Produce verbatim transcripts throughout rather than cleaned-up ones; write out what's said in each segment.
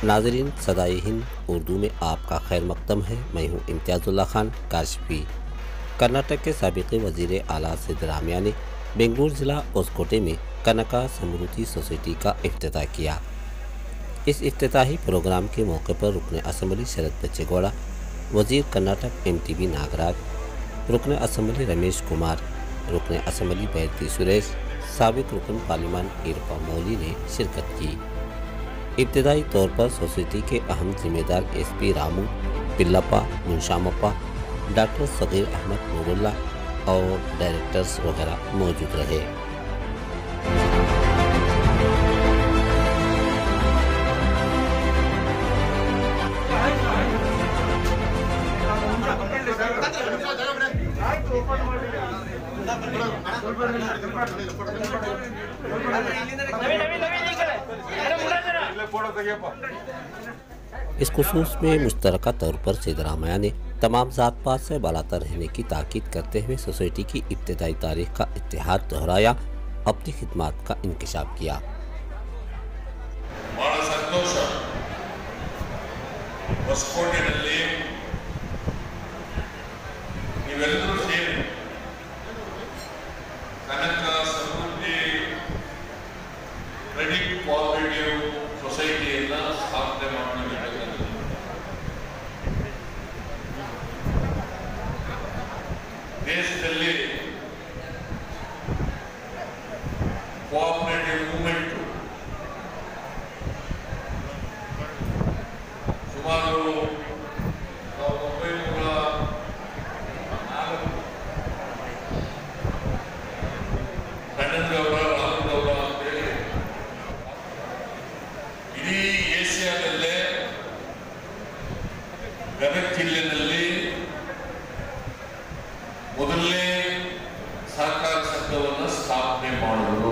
नाजरीन, सदाई हिंद उर्दू में आपका खैर मकदम है। मैं हूँ इम्तियाज़ुल्लाह खान काशफी। कर्नाटक के साबिक़ वज़ीर आला सिद्धरामैया ने बेंगलुरु ज़िला होसकोटे में कनका समृद्धि सोसाइटी का इफ्तिताह किया। इस इफ्तिताही प्रोग्राम के मौके पर रुकन असम्बली शरद बच्चेगौड़ा, वज़ीर Karnataka M T B Nagaraj, रुकन असम्बली रमेश कुमार, रुकन असम्बली बैरती सुरेश, साबिक़ रुकन पार्लिमान इरफा मौली ने शिरकत की। इब्तदाई तौर पर सोसाइटी के अहम जिम्मेदार S P Ramu, Pillappa, Munishamappa, doctor Sageer Ahmed Noorulla और डायरेक्टर्स वगैरह मौजूद रहे। इस खुसूस में मुश्तरका तौर पर सिद्धरामैया ने तमाम जात पात से बालातर रहने की ताकीद करते हुए सोसाइटी की इब्तदाई तारीख का इतिहाद दोहराया, अपनी खिदमात का इंकशाफ किया। ಸೊಸೈಟಿಯನ್ನು ಸ್ಥಾಪನೆ ಮಾಡಬೇಕಾಗಿದೆ. ದೇಶದಲ್ಲಿ ಕೋಆಪರೇಟಿವ್ ಮೂವ್ಮೆಂಟ್ ಸುಮಾರು ಸಾವಿರದ ಒಂಬೈನೂರ ನಾಲ್ಕು ಕಣ್ಣನಗೌಡ ರಾಮಗೌಡ ಅಂತೇಳಿ ಇಡೀ ಏಷ್ಯಾದಲ್ಲೇ ಗದಗ ಜಿಲ್ಲೆಯಲ್ಲಿ ಮೊದಲನೇ ಸಹಕಾರ ಸಂಘವನ್ನು ಸ್ಥಾಪನೆ ಮಾಡಿದರು.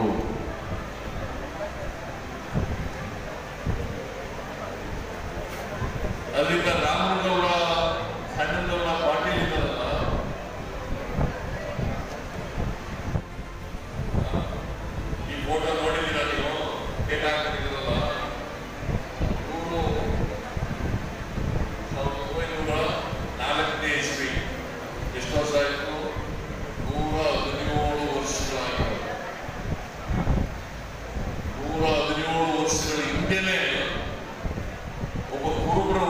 ಅದರಿಂದ ರಾಮಗೌಡ ಸಣ್ಣಗೌಡ ಪಾಟೀಲ್ ಇದ್ದಾರಲ್ಲ, ಈ ಫೋಟೋ ನೋಡಿದ್ದೀರ ನೀವು, ಡೇಟಾ ಹಾಕಿದ್ದೀರಲ್ಲ, ಇವರು ಸಾವಿರದ ಒಂಬೈನೂರ ನಾಲ್ಕನೇ ಇಸ್ವಿ ಎಷ್ಟು ವರ್ಷ ಆಯಿತು? ನೂರ ಹದಿನೇಳು ವರ್ಷಗಳಾಗಿವೆ. ನೂರ ಹದಿನೇಳು ವರ್ಷಗಳ ಹಿಂದೆನೇ ಒಬ್ಬ ಕುರುಬರು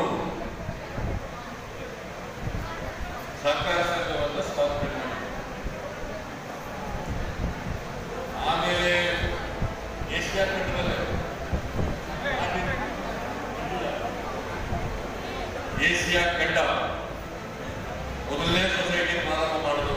ಸಹಕಾರ ಸಂಘವನ್ನು ಸ್ಥಾಪನೆ ಮಾಡಿದರು. ಆಮೇಲೆ ಏಷ್ಯಾ ಖಂಡದಲ್ಲಿ ಏಷ್ಯಾ ಖಂಡ ಮೊದಲನೇ ಸೊಸೈಟಿ ಪ್ರಾರಂಭ ಮಾಡಿದ್ರು.